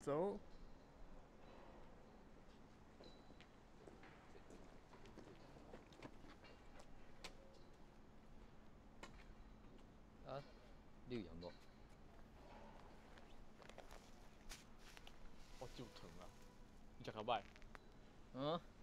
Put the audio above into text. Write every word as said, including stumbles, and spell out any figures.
走。 啊，你有养过？ 我就疼啊！你食较歹。 嗯。